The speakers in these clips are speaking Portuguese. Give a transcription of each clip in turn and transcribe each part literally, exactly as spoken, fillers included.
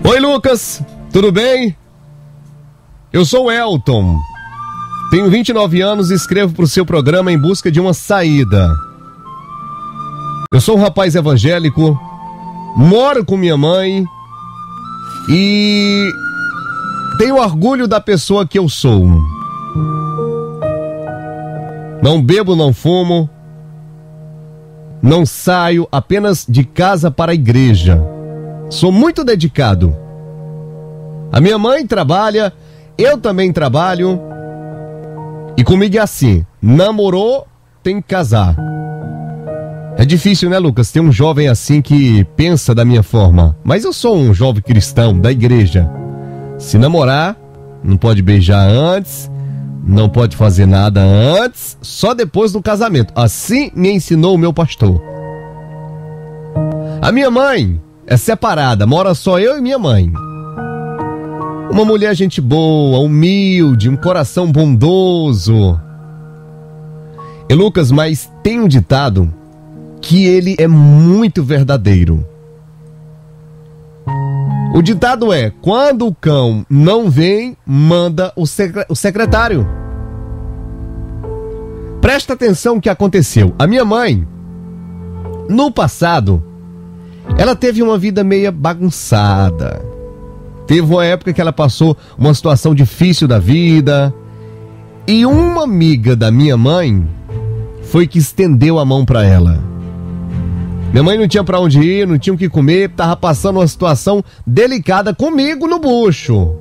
Oi, Lucas, tudo bem? Eu sou o Elton, tenho vinte e nove anos e escrevo para o seu programa em busca de uma saída. Eu sou um rapaz evangélico, moro com minha mãe e tenho orgulho da pessoa que eu sou. Não bebo, não fumo, não saio, apenas de casa para a igreja. Sou muito dedicado. A minha mãe trabalha, eu também trabalho. E comigo é assim, namorou, tem que casar. É difícil, né, Lucas, ter um jovem assim que pensa da minha forma. Mas eu sou um jovem cristão da igreja. Se namorar, não pode beijar antes, não pode fazer nada antes, só depois do casamento. Assim me ensinou o meu pastor. A minha mãe é separada, mora só eu e minha mãe. Uma mulher gente boa, humilde, um coração bondoso. E Lucas, mas tem um ditado que ele é muito verdadeiro. O ditado é: quando o cão não vem, manda o, secre- o secretário. Presta atenção no que aconteceu. A minha mãe, no passado, ela teve uma vida meia bagunçada. Teve uma época que ela passou uma situação difícil da vida. E uma amiga da minha mãe foi que estendeu a mão para ela. Minha mãe não tinha para onde ir, não tinha o que comer, tava passando uma situação delicada comigo no bucho.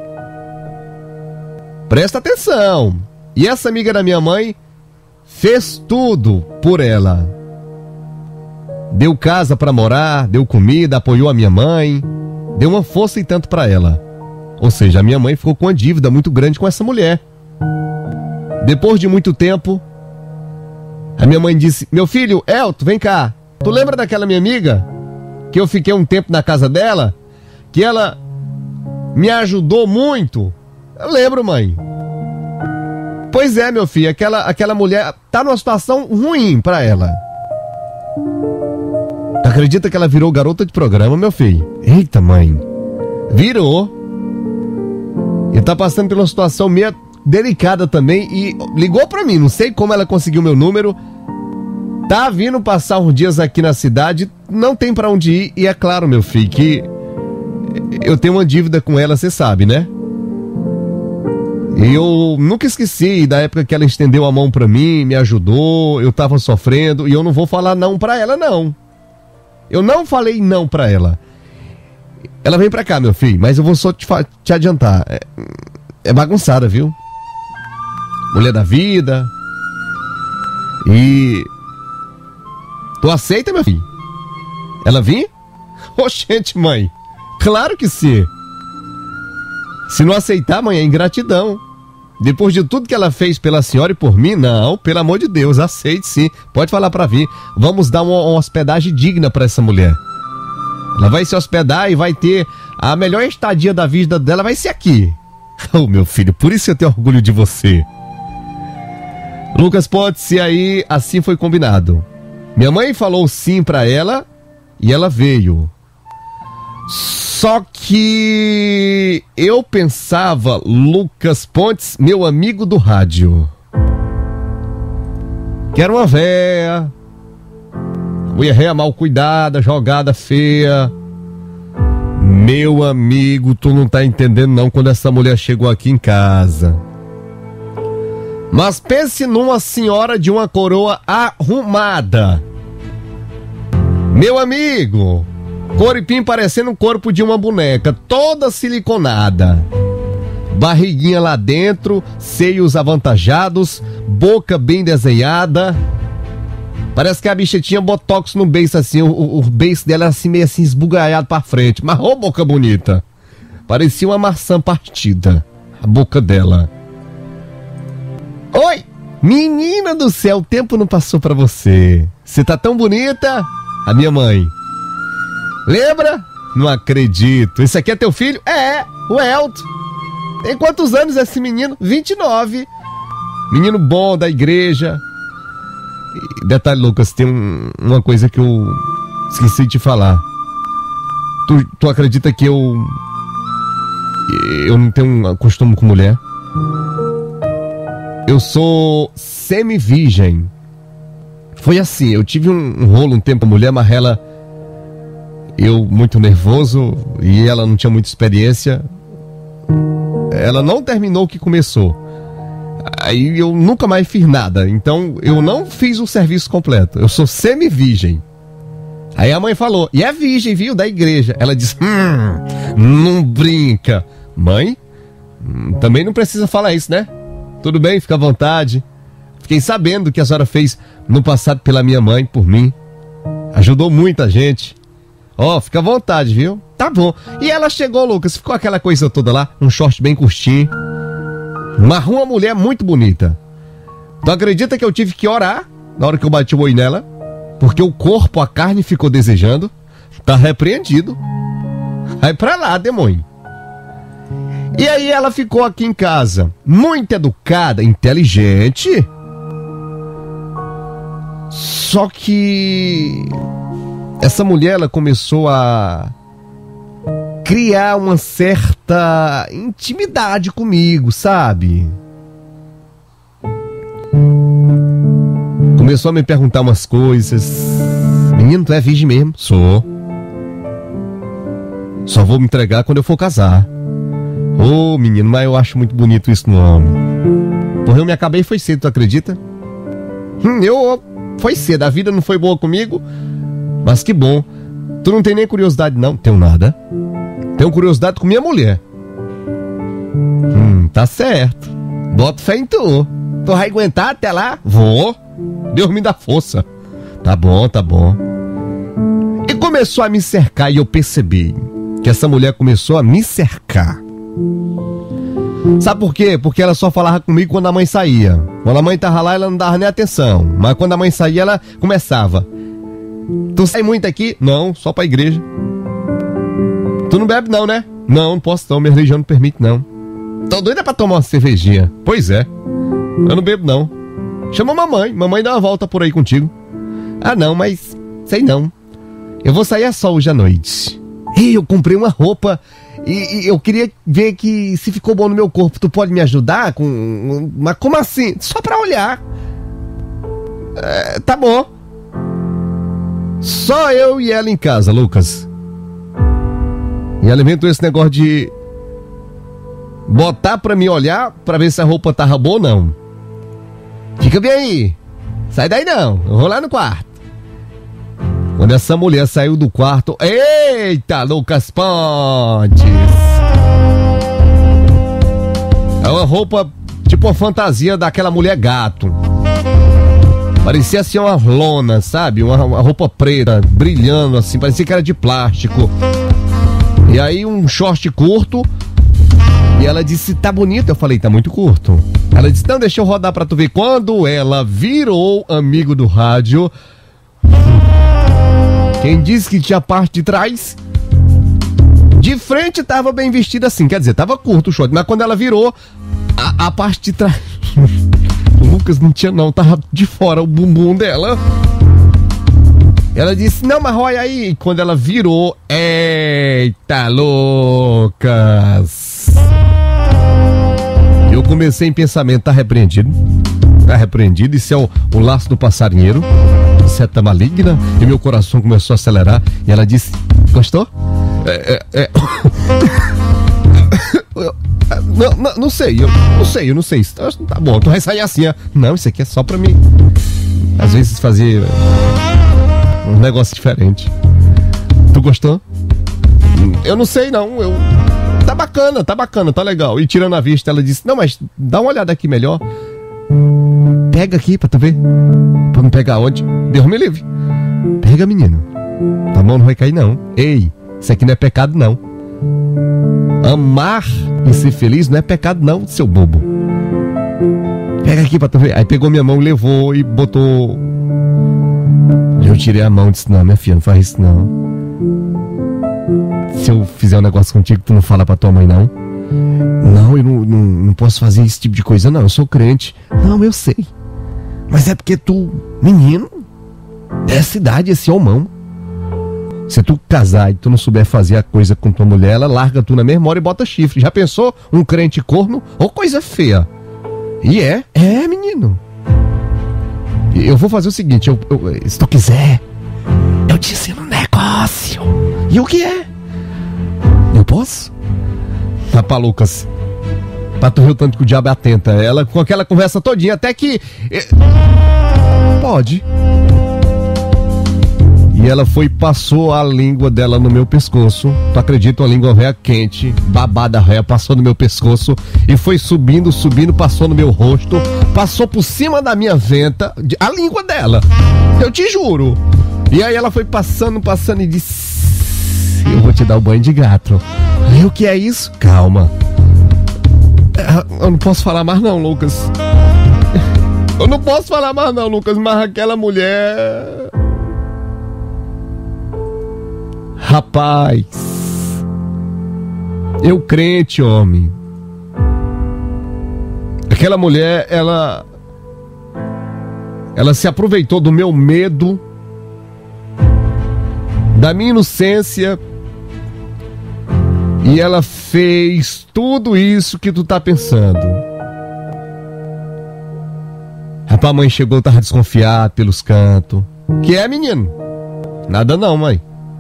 Presta atenção. E essa amiga da minha mãe fez tudo por ela. Deu casa para morar, deu comida, apoiou a minha mãe, deu uma força e tanto para ela. Ou seja, a minha mãe ficou com uma dívida muito grande com essa mulher. Depois de muito tempo, a minha mãe disse: meu filho, Elton, vem cá. Tu lembra daquela minha amiga? Que eu fiquei um tempo na casa dela? Que ela me ajudou muito? Eu lembro, mãe. Pois é, meu filho, aquela, aquela mulher tá numa situação ruim pra ela. Tu acredita que ela virou garota de programa, meu filho? Eita, mãe. Virou. E tá passando por uma situação meio delicada também e ligou pra mim, não sei como ela conseguiu meu número. Tá vindo passar uns dias aqui na cidade, não tem pra onde ir. E é claro, meu filho, que eu tenho uma dívida com ela, você sabe, né? E eu nunca esqueci da época que ela estendeu a mão pra mim, me ajudou, eu tava sofrendo. E eu não vou falar não pra ela, não. Eu não falei não pra ela. Ela vem pra cá, meu filho, mas eu vou só te, te adiantar. É, é bagunçada, viu? Mulher da vida. E... tu aceita, meu filho? Ela vir? Oxente, mãe. Claro que sim. Se não aceitar, mãe, é ingratidão. Depois de tudo que ela fez pela senhora e por mim, não, pelo amor de Deus, aceite sim. Pode falar pra vir. Vamos dar uma, uma hospedagem digna pra essa mulher. Ela vai se hospedar e vai ter a melhor estadia da vida dela, vai ser aqui. Oh, meu filho, por isso eu tenho orgulho de você. Lucas, pode ser aí, assim foi combinado. Minha mãe falou sim pra ela e ela veio. Só que eu pensava, Lucas Pontes, meu amigo do rádio, que era uma véia, mulher réia mal cuidada, jogada feia. Meu amigo, tu não tá entendendo não quando essa mulher chegou aqui em casa. Mas pense numa senhora de uma coroa arrumada. Meu amigo, corpinho parecendo o corpo de uma boneca, toda siliconada. Barriguinha lá dentro, seios avantajados, boca bem desenhada. Parece que a bicha tinha botox no beiço assim, o, o, o beiço dela assim meio assim esbugalhado pra frente. Mas ô boca bonita. Parecia uma maçã partida, a boca dela. Oi, menina do céu, o tempo não passou pra você. Você tá tão bonita. A minha mãe. Lembra? Não acredito. Esse aqui é teu filho? É, o Elton. Tem quantos anos esse menino? vinte e nove. Menino bom da igreja. E, detalhe, Lucas, tem um, uma coisa que eu esqueci de te falar. Tu, tu acredita que eu... Eu não tenho um costume com mulher? Eu sou semi-virgem. Foi assim, eu tive um, um rolo um tempo com a mulher, mas ela... Eu muito nervoso e ela não tinha muita experiência. Ela não terminou o que começou. Aí eu nunca mais fiz nada. Então eu não fiz o serviço completo. Eu sou semi-virgem. Aí a mãe falou, e é virgem, viu, da igreja. Ela disse, hum, não brinca. Mãe, hum, também não precisa falar isso, né? Tudo bem, fica à vontade. Fiquei sabendo que a senhora fez no passado pela minha mãe, por mim. Ajudou muita gente. Ó, oh, fica à vontade, viu? Tá bom. E ela chegou, Lucas, ficou aquela coisa toda lá, um short bem curtinho. Mas uma mulher muito bonita. Tu acredita que eu tive que orar na hora que eu bati o olho nela? Porque o corpo, a carne ficou desejando. Tá repreendido. Vai pra lá, demônio. E aí ela ficou aqui em casa, muito educada, inteligente. Só que essa mulher, ela começou a criar uma certa intimidade comigo, sabe? Começou a me perguntar umas coisas. Menino, tu é virgem mesmo? Sou. Só vou me entregar quando eu for casar. Ô, oh, menino, mas eu acho muito bonito isso no homem. Porra, eu me acabei foi cedo, tu acredita? Hum, eu... Foi cedo, a vida não foi boa comigo. Mas que bom. Tu não tem nem curiosidade, não? Tenho nada. Tenho curiosidade com minha mulher. Hum, tá certo. Boto fé em tu. Tu vai aguentar até lá? Vou. Deus me dá força. Tá bom, tá bom. E começou a me cercar e eu percebi que essa mulher começou a me cercar. Sabe por quê? Porque ela só falava comigo quando a mãe saía. Quando a mãe tava lá, ela não dava nem atenção. Mas quando a mãe saía, ela começava. Tu sai muito aqui? Não, só pra igreja. Tu não bebe não, né? Não, não posso não, minha religião não permite não. Tô doida pra tomar uma cervejinha. Pois é. Eu não bebo não. Chama a mamãe, mamãe dá uma volta por aí contigo. Ah não, mas sei não. Eu vou sair a só hoje à noite. E eu comprei uma roupa e, e eu queria ver que se ficou bom no meu corpo. Tu pode me ajudar com... Mas como assim? Só pra olhar. É, tá bom. Só eu e ela em casa, Lucas. E ela inventou esse negócio de botar pra mim olhar pra ver se a roupa tava boa ou não. Fica bem aí. Sai daí não, eu vou lá no quarto. Quando essa mulher saiu do quarto, eita, Lucas Pontes! É uma roupa, tipo uma fantasia daquela mulher gato. Parecia assim uma lona, sabe? Uma, uma roupa preta, brilhando assim, parecia que era de plástico. E aí um short curto. E ela disse, tá bonito. Eu falei, tá muito curto. Ela disse, não, deixa eu rodar pra tu ver. Quando ela virou amigo do rádio, quem disse que tinha parte de trás, de frente tava bem vestida assim. Quer dizer, tava curto o short. Mas quando ela virou, a, a parte de trás... O Lucas não tinha não, tava de fora o bumbum dela. Ela disse, não, mas olha aí. E quando ela virou, eita, Lucas. Eu comecei em pensamento, tá repreendido. Tá repreendido, isso é o, o laço do passarinheiro. Seta maligna. E meu coração começou a acelerar. E ela disse, gostou? É, é, é... Não, não, não sei, eu não sei, eu não sei. Tá bom, tu vai sair assim. Ó. Não, isso aqui é só pra mim. Às vezes fazer um negócio diferente. Tu gostou? Eu não sei não, eu... Tá bacana, tá bacana, tá legal. E tirando a vista, ela disse, não, mas dá uma olhada aqui melhor. Pega aqui pra tu ver. Pra me pegar onde? Deus me livre. Pega, menino. Tua mão não vai cair não. Ei, isso aqui não é pecado não. Amar e ser feliz não é pecado não, seu bobo. Pega aqui pra tu ver. Aí pegou minha mão, levou e botou. Eu tirei a mão e disse, não, minha filha, não faz isso não. Se eu fizer um negócio contigo, tu não fala pra tua mãe não? Não, eu não, não, não posso fazer esse tipo de coisa não, eu sou crente. Não, eu sei. Mas é porque tu, menino, dessa idade, esse homão, Se tu casar e tu não souber fazer a coisa com tua mulher, ela larga tu na mesma hora e bota chifre. Já pensou? Um crente corno? Ou coisa feia. E é, é, menino. Eu vou fazer o seguinte, eu, eu, se tu quiser, eu te ensino um negócio. E o que é? Eu posso? Rapaz, Lucas, pra tu ver o tanto que o diabo é atenta. Ela com aquela conversa todinha, até que... Pode. E ela foi e passou a língua dela no meu pescoço. Tu acredita? Uma língua réia quente, babada réia, passou no meu pescoço e foi subindo, subindo, passou no meu rosto, passou por cima da minha venta, a língua dela. Eu te juro. E aí ela foi passando, passando e disse: eu vou te dar o banho de gato. E o que é isso? Calma. Eu não posso falar mais não, Lucas. Eu não posso falar mais não, Lucas, mas aquela mulher... Rapaz, eu crente, homem. Aquela mulher, ela ela se aproveitou do meu medo, da minha inocência, e ela fez tudo isso que tu tá pensando. Rapaz, a mãe chegou, tava desconfiada pelos cantos. Que é, menino? Nada não, mãe.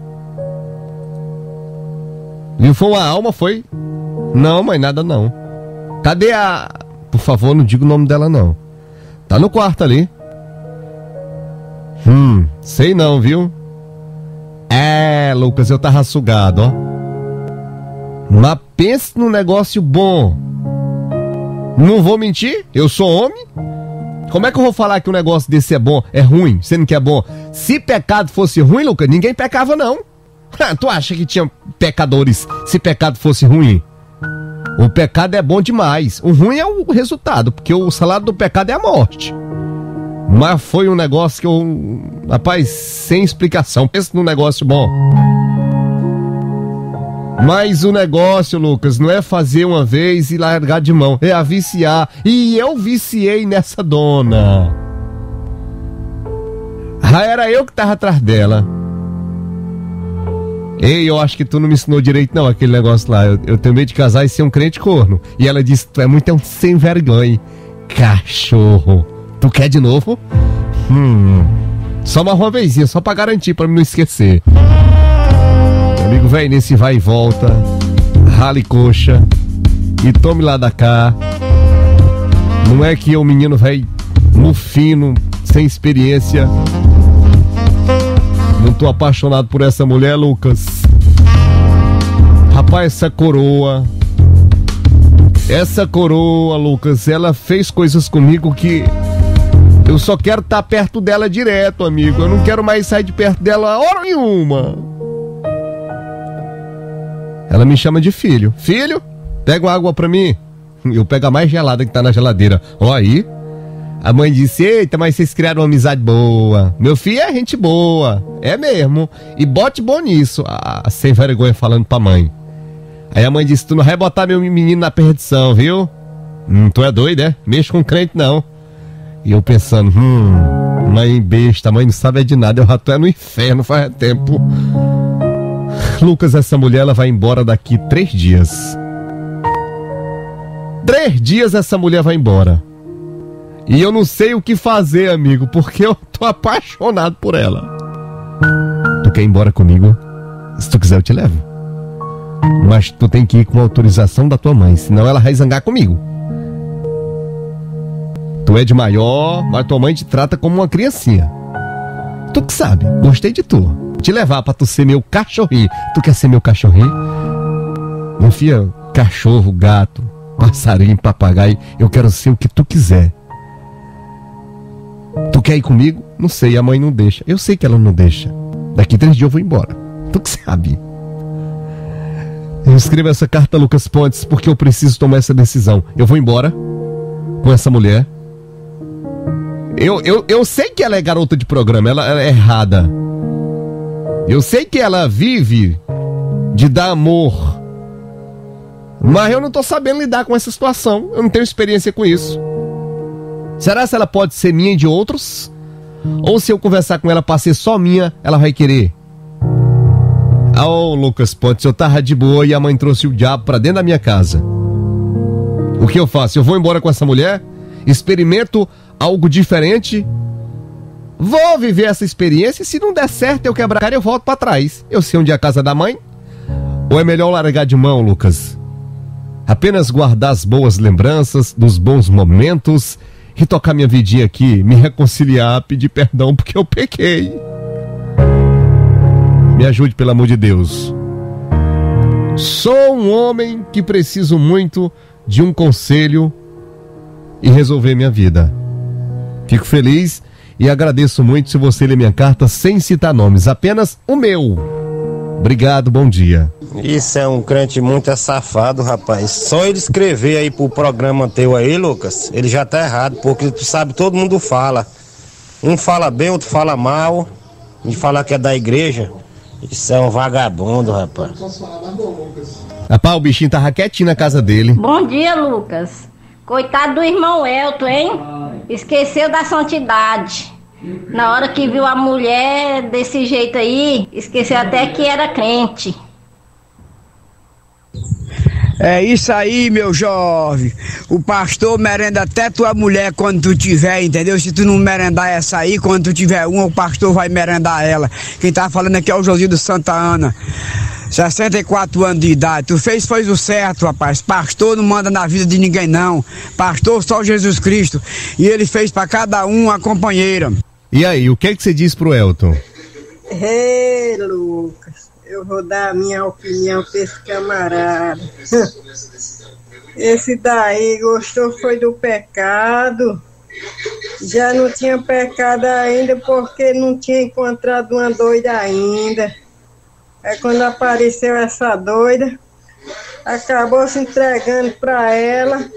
Viu, foi uma alma, foi? Não, mãe, nada não. Cadê a... Por favor, não diga o nome dela, não. Tá no quarto ali. Hum, sei não, viu? É, Lucas, eu tava sugado, ó. Mas pense num negócio bom. Não vou mentir, eu sou homem. Como é que eu vou falar que um negócio desse é bom, é ruim, sendo que é bom? Se pecado fosse ruim, Lucas, ninguém pecava, não. Tu acha que tinha pecadores se pecado fosse ruim? O pecado é bom demais. O ruim é o resultado, porque o salário do pecado é a morte. Mas foi um negócio que eu... Rapaz, sem explicação. Pensa num negócio bom. Mas o negócio, Lucas, não é fazer uma vez e largar de mão. É a viciar. E eu viciei nessa dona. Ah, era eu que tava atrás dela. Ei, eu acho que tu não me ensinou direito não, aquele negócio lá. Eu, eu tenho medo de casar e ser um crente corno. E ela disse: tu é muito um sem vergonha. Cachorro. Tu quer de novo? Hum. Só mais uma vezinha, só pra garantir, pra não esquecer. Meu amigo, velho, nesse vai e volta, rale coxa e tome lá da cá. Não é que o menino velho mufino, sem experiência. Não tô apaixonado por essa mulher, Lucas. Rapaz, essa coroa. Essa coroa, Lucas, ela fez coisas comigo que eu só quero estar perto dela direto, amigo. Eu não quero mais sair de perto dela a hora nenhuma. Ela me chama de filho. Filho, pega uma água pra mim. Eu pego a mais gelada que tá na geladeira. Ó aí. A mãe disse: eita, mas vocês criaram uma amizade boa. Meu filho é gente boa. É mesmo. E bote bom nisso. Ah, sem vergonha falando pra mãe. Aí a mãe disse: tu não vai botar meu menino na perdição, viu? Hum, tu é doido, é? Mexe com crente, não. E eu pensando: hum, mãe besta, mãe não sabe de nada. Eu já tô é no inferno faz tempo. Lucas, essa mulher, ela vai embora daqui três dias. Três dias essa mulher vai embora. E eu não sei o que fazer, amigo, porque eu tô apaixonado por ela. Tu quer ir embora comigo? Se tu quiser, eu te levo. Mas tu tem que ir com a autorização da tua mãe, senão ela vai zangar comigo. Tu é de maior, mas tua mãe te trata como uma criancinha. Tu que sabe, gostei de tu. Te levar pra tu ser meu cachorrinho. Tu quer ser meu cachorrinho? Meu filho, cachorro, gato, passarinho, papagaio, eu quero ser o que tu quiser. Tu quer ir comigo? Não sei, a mãe não deixa. Eu sei que ela não deixa. Daqui três dias eu vou embora. Tu que sabe. Eu escrevo essa carta, Lucas Pontes, porque eu preciso tomar essa decisão. Eu vou embora com essa mulher. Eu, eu, eu sei que ela é garota de programa, ela, ela é errada. Eu sei que ela vive de dar amor. Mas eu não tô sabendo lidar com essa situação. Eu não tenho experiência com isso. Será se ela pode ser minha e de outros? Ou se eu conversar com ela pra ser só minha, ela vai querer? Ah, ô Lucas Pontes, eu tava de boa e a mãe trouxe o diabo pra dentro da minha casa. O que eu faço? Eu vou embora com essa mulher? Experimento algo diferente? Vou viver essa experiência e se não der certo eu quebrar a cara eu volto pra trás. Eu sei onde é a casa da mãe? Ou é melhor largar de mão, Lucas? Apenas guardar as boas lembranças dos bons momentos e tocar minha vidinha aqui, me reconciliar, pedir perdão porque eu pequei. Me ajude, pelo amor de Deus. Sou um homem que preciso muito de um conselho e resolver minha vida. Fico feliz e agradeço muito se você ler minha carta sem citar nomes, apenas o meu. Obrigado, bom dia. Isso é um crente muito safado, rapaz. Só ele escrever aí pro programa teu aí, Lucas, ele já tá errado, porque tu sabe, todo mundo fala. Um fala bem, outro fala mal, e fala que é da igreja. Isso é um vagabundo, rapaz. Rapaz, o bichinho tava quietinho na casa dele. Bom dia, Lucas. Coitado do irmão Elton, hein? Esqueceu da santidade. Na hora que viu a mulher desse jeito aí, esqueceu até que era crente. É isso aí, meu jovem. O pastor merenda até tua mulher quando tu tiver, entendeu? Se tu não merendar essa aí, quando tu tiver uma, o pastor vai merendar ela. Quem tá falando aqui é o Josildo Santa Ana. sessenta e quatro anos de idade. Tu fez, foi o certo, rapaz. Pastor não manda na vida de ninguém, não. Pastor só Jesus Cristo. E ele fez pra cada um uma companheira. E aí, o que é que você diz pro Elton? Ei, Lucas, eu vou dar a minha opinião pra esse camarada. Esse daí gostou foi do pecado. Já não tinha pecado ainda porque não tinha encontrado uma doida ainda. Aí quando apareceu essa doida, acabou se entregando pra ela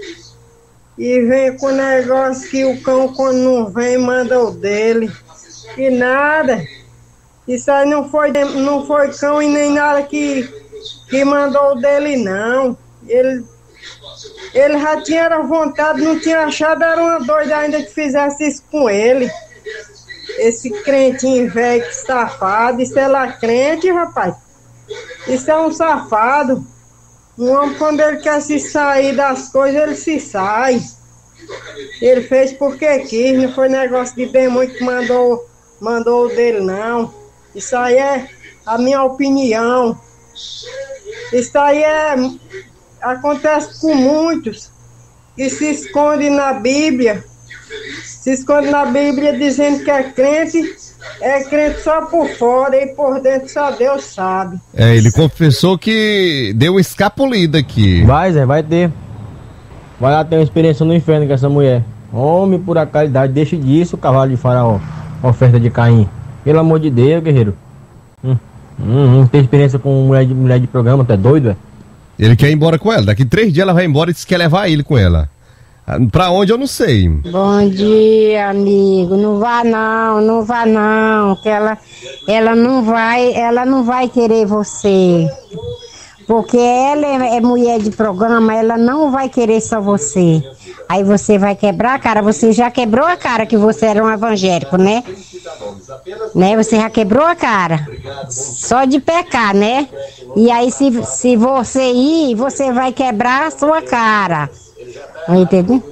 e vem com o negócio que o cão quando não vem manda o dele. E nada. Isso aí não foi, não foi cão e nem nada que, que mandou o dele, não. Ele, ele já tinha vontade, não tinha achado, era uma doida ainda que fizesse isso com ele. Esse crentinho velho que safado, isso é lá crente, rapaz. Isso é um safado. Um homem, quando ele quer se sair das coisas, ele se sai. Ele fez porque quis, não foi negócio de demônio que mandou, mandou o dele, não. Isso aí é a minha opinião. Isso aí é, acontece com muitos que se escondem na Bíblia. Se esconde na Bíblia dizendo que é crente, é crente só por fora e por dentro só Deus sabe. É, ele confessou que deu uma escapulida aqui. Vai, Zé, vai ter. Vai lá ter uma experiência no inferno com essa mulher. Homem, por a caridade, deixe disso, o cavalo de faraó. Oferta de Caim. Pelo amor de Deus, guerreiro. Hum, hum, não tem experiência com mulher de, mulher de programa, tu é doido, é? Ele quer ir embora com ela. Daqui três dias ela vai embora e diz que quer levar ele com ela. Pra onde eu não sei. Bom dia, amigo. Não vá não, não vá não. Que ela, ela não vai, ela não vai querer você. Porque ela é, é mulher de programa, ela não vai querer só você. Aí você vai quebrar a cara. Você já quebrou a cara que você era um evangélico, né? Né? Você já quebrou a cara. Só de pecar, né? E aí se, se você ir, você vai quebrar a sua cara. Entendeu?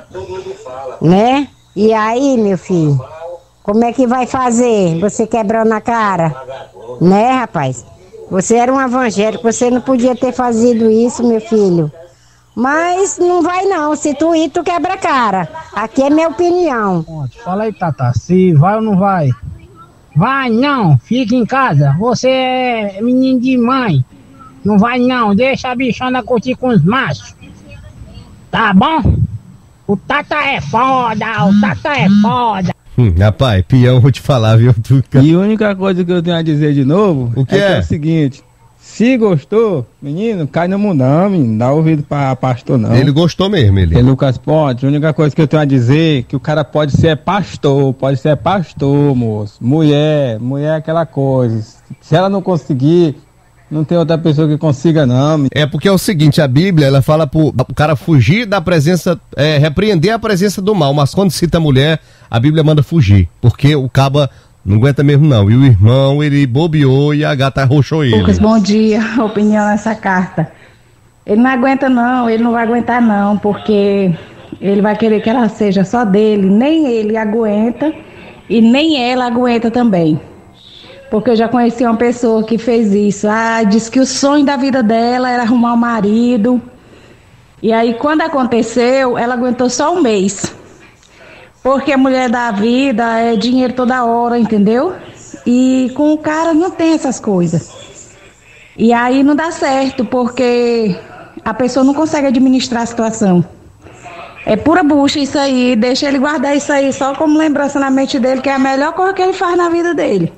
Né? E aí, meu filho, como é que vai fazer? Você quebrando a cara? Né, rapaz? Você era um evangélico, você não podia ter fazido isso, meu filho. Mas não vai não, se tu ir, tu quebra a cara. Aqui é minha opinião. Fala aí, Tata, se vai ou não vai? Vai não, fica em casa. Você é menino de mãe. Não vai não, deixa a bichona curtir com os machos. Tá bom? O Tata é foda, o Tata é foda. Hum, rapaz, peão, vou te falar, viu? E a única coisa que eu tenho a dizer de novo o que é, é? Que é o seguinte: se gostou, menino, cai no mundão, menino, dá ouvido pra pastor não. Ele gostou mesmo, ele. E Lucas Pontes, a única coisa que eu tenho a dizer é que o cara pode ser pastor, pode ser pastor, moço. Mulher, mulher é aquela coisa. Se ela não conseguir, não tem outra pessoa que consiga, não. É porque é o seguinte, a Bíblia, ela fala pro o cara fugir da presença, é, repreender a presença do mal, mas quando cita a mulher, a Bíblia manda fugir, porque o caba Não aguenta mesmo não. E o irmão, ele bobeou e a gata arrochou ele. Lucas, bom dia. Opinião nessa carta. Ele não aguenta não, ele não vai aguentar não, porque ele vai querer que ela seja só dele. Nem ele aguenta e nem ela aguenta também. Porque eu já conheci uma pessoa que fez isso. Ah, disse que o sonho da vida dela era arrumar um marido. E aí quando aconteceu, ela aguentou só um mês. Porque a mulher da vida é dinheiro toda hora, entendeu? E com o cara não tem essas coisas. E aí não dá certo, porque a pessoa não consegue administrar a situação. É pura bucha isso aí, deixa ele guardar isso aí só como lembrança na mente dele, que é a melhor coisa que ele faz na vida dele.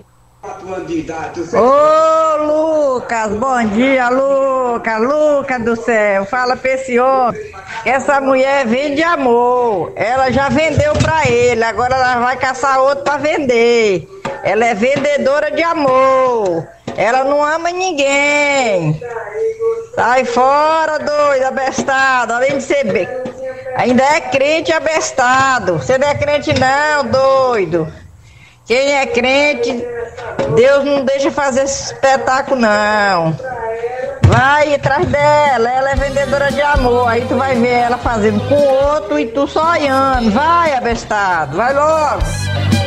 Ô Lucas, bom dia Lucas, Lucas do céu, fala pra esse homem que essa mulher vende amor, ela já vendeu pra ele, agora ela vai caçar outro pra vender, ela é vendedora de amor, ela não ama ninguém, sai fora doido, abestado, além de ser bem, ainda é crente abestado, você não é crente não, doido. Quem é crente, Deus não deixa fazer esse espetáculo, não. Vai atrás dela, ela é vendedora de amor. Aí tu vai ver ela fazendo com o outro e tu só olhando. Vai, abestado, vai logo.